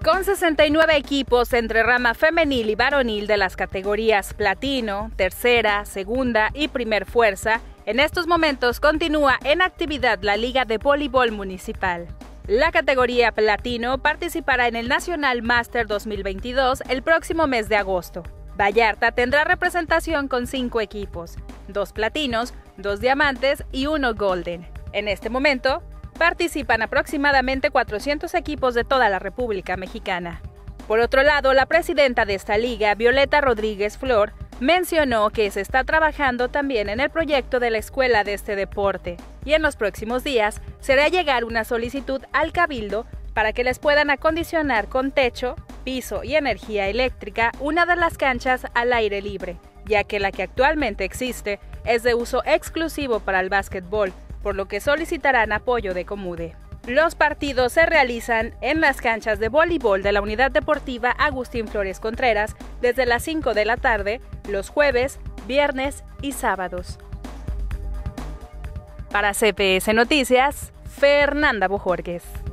Con 69 equipos entre rama femenil y varonil de las categorías platino, tercera, segunda y primer fuerza, en estos momentos continúa en actividad la Liga de Voleibol Municipal. La categoría platino participará en el Nacional Master 2022 el próximo mes de agosto. Vallarta tendrá representación con 5 equipos, 2 platinos, 2 diamantes y 1 golden. En este momento, participan aproximadamente 400 equipos de toda la República Mexicana. Por otro lado, la presidenta de esta liga, Violeta Rodríguez Flor, mencionó que se está trabajando también en el proyecto de la escuela de este deporte y en los próximos días se hará llegar una solicitud al Cabildo para que les puedan acondicionar con techo, piso y energía eléctrica una de las canchas al aire libre, ya que la que actualmente existe es de uso exclusivo para el básquetbol, por lo que solicitarán apoyo de Comude. Los partidos se realizan en las canchas de voleibol de la Unidad Deportiva Agustín Flores Contreras desde las 5 de la tarde, los jueves, viernes y sábados. Para CPS Noticias, Fernanda Bojorges.